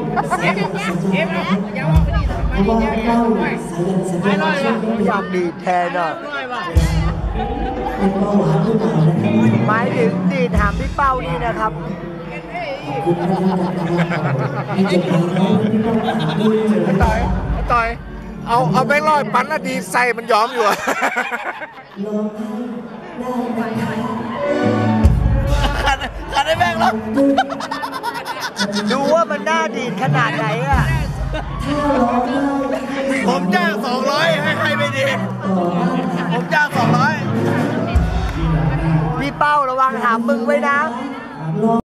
อยากดีดแทนอ่ะหมายถึงดีดถามพี่เป้านี่นะครับต่อยเอาแบงค์ร้อยปั้นแล้วดีใส่มันยอมอยู่อะขัดได้แบงค์แล้วดูว่ามันน่าดีดขนาดไหนอ่ะผมจ้าง200ให้ใครไม่ดีผมจ้าง200 พี่เป้าระวังหามมึงไว้นะ